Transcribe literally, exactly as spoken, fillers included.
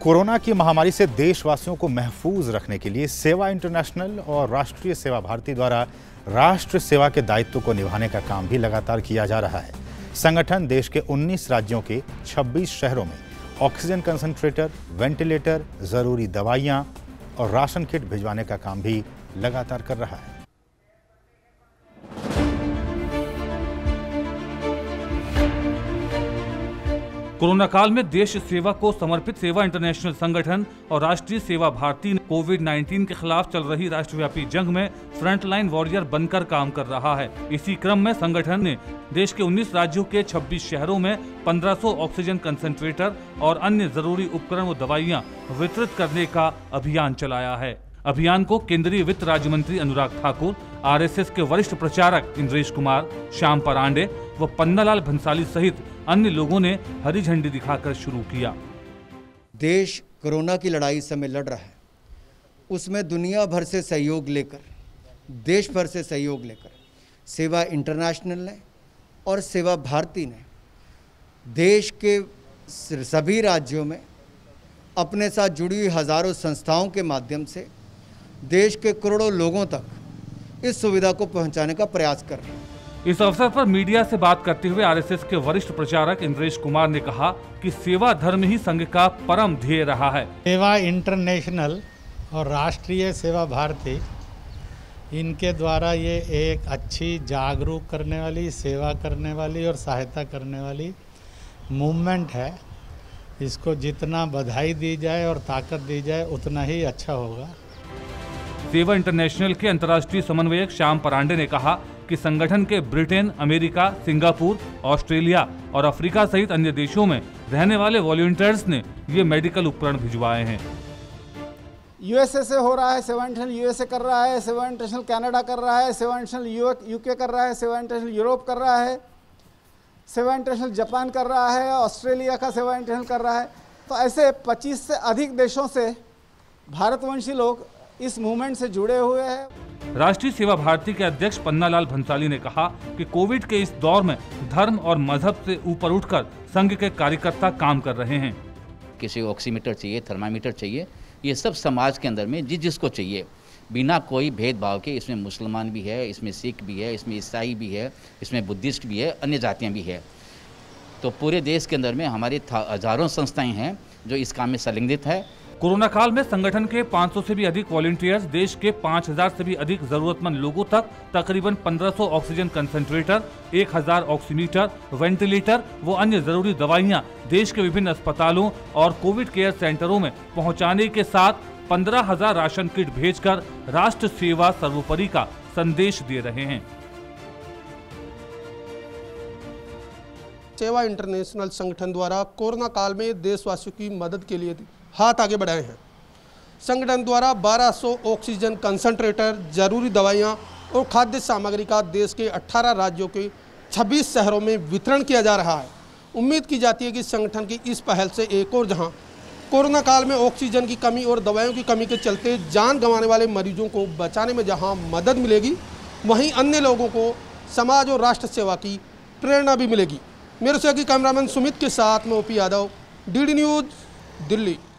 Corona की महामारी से देशवासियों को महफूज रखने के लिए सेवा इंटरनेशनल और राष्ट्रीय सेवा भारती द्वारा राष्ट्र सेवा के दायित्व को निभाने का काम भी लगातार किया जा रहा है। संगठन देश के उन्नीस राज्यों के छब्बीस शहरों में ऑक्सीजन कंसंट्रेटर, वेंटिलेटर, जरूरी दवाइयां और राशन किट भिजवाने का काम भी लगातार कर रहा है। कोरोना काल में देश सेवा को समर्पित सेवा इंटरनेशनल संगठन और राष्ट्रीय सेवा भारती ने कोविड उन्नीस के खिलाफ चल रही राष्ट्रव्यापी जंग में फ्रंटलाइन वॉरियर बनकर काम कर रहा है। इसी क्रम में संगठन ने देश के उन्नीस राज्यों के छब्बीस शहरों में पंद्रह सौ ऑक्सीजन कंसंट्रेटर और अन्य जरूरी उपकरण व दवाइयां वितरित करने का अभियान चलाया है। अभियान को केंद्रीय वित्त राज्य मंत्री अनुराग ठाकुर, आरएसएस के वरिष्ठ प्रचारक इंद्रेश कुमार, श्याम परांडे व पन्नालाल भंसाली सहित अन्य लोगों ने हरी झंडी दिखाकर शुरू किया। देश कोरोना की लड़ाई इस समय लड़ रहा है, उसमें दुनिया भर से सहयोग लेकर, देश भर से सहयोग लेकर सेवा इंटरनेशनल ने और सेवा भारती ने देश के सभी राज्यों में अपने साथ जुड़ी हुई हजारों संस्थाओं के माध्यम से देश के करोड़ों लोगों तक इस सुविधा को पहुंचाने का प्रयास कर रहे हैं। इस अवसर पर मीडिया से बात करते हुए आरएसएस के वरिष्ठ प्रचारक इंद्रेश कुमार ने कहा कि सेवा धर्म ही संघ का परम ध्येय रहा है। सेवा इंटरनेशनल और राष्ट्रीय सेवा भारती, इनके द्वारा ये एक अच्छी जागरूक करने वाली, सेवा करने वाली और सहायता करने वाली मूवमेंट है। इसको जितना बधाई दी जाए और ताकत दी जाए उतना ही अच्छा होगा। सेवा इंटरनेशनल के अंतर्राष्ट्रीय समन्वयक श्याम परांडे ने कहा कि संगठन के ब्रिटेन, अमेरिका, सिंगापुर, ऑस्ट्रेलिया और अफ्रीका सहित अन्य देशों में रहने वाले वॉलंटियर्स ने ये मेडिकल उपकरण भिजवाए हैं। यूएसए से हो रहा है, सेवा इंटरनेशनल यूएसए कर रहा है, सेवा इंटरनेशनल कनाडा कर रहा है, सेवा इंटरनेशनल यूके कर रहा है, सेवा इंटरनेशनल यूरोप कर रहा है, सेवा इंटरनेशनल जापान कर रहा है, ऑस्ट्रेलिया का सेवा इंटरनेशनल कर रहा है। तो ऐसे पच्चीस से अधिक देशों से भारतवंशी लोग इस मूवमेंट से जुड़े हुए हैं। राष्ट्रीय सेवा भारती के अध्यक्ष पन्नालाल भंसाली ने कहा कि कोविड के इस दौर में धर्म और मजहब से ऊपर उठकर संघ के कार्यकर्ता काम कर रहे हैं। किसी को ऑक्सीमीटर चाहिए, थर्मामीटर चाहिए, ये सब समाज के अंदर में जिस जिसको चाहिए, बिना कोई भेदभाव के। इसमें मुसलमान भी है, इसमें सिख भी है, इसमें ईसाई भी है, इसमें बुद्धिस्ट भी है, अन्य जातियाँ भी है। तो पूरे देश के अंदर में हमारी हजारों संस्थाएं हैं जो इस काम में संलग्नित है। कोरोना काल में संगठन के पाँच सौ से भी अधिक वॉलंटियर्स देश के पाँच हज़ार से भी अधिक जरूरतमंद लोगों तक तकरीबन पंद्रह सौ ऑक्सीजन कंसंट्रेटर, एक हज़ार ऑक्सीमीटर, वेंटिलेटर वो अन्य जरूरी दवाइयां देश के विभिन्न अस्पतालों और कोविड केयर सेंटरों में पहुंचाने के साथ पंद्रह हज़ार राशन किट भेजकर राष्ट्र सेवा सर्वोपरि का संदेश दे रहे हैं। सेवा इंटरनेशनल संगठन द्वारा कोरोना काल में देशवासियों की मदद के लिए हाथ आगे बढ़ाए हैं। संगठन द्वारा बारह सौ ऑक्सीजन कंसंट्रेटर, जरूरी दवाइयां और खाद्य सामग्री का देश के अठारह राज्यों के छब्बीस शहरों में वितरण किया जा रहा है। उम्मीद की जाती है कि संगठन की इस पहल से एक और जहां कोरोना काल में ऑक्सीजन की कमी और दवाइयों की कमी के चलते जान गंवाने वाले मरीजों को बचाने में जहां मदद मिलेगी, वहीं अन्य लोगों को समाज और राष्ट्र सेवा की प्रेरणा भी मिलेगी। मेरे सहयोगी कैमरामैन सुमित के साथ मैं OP Yadav, DD news, Delhi.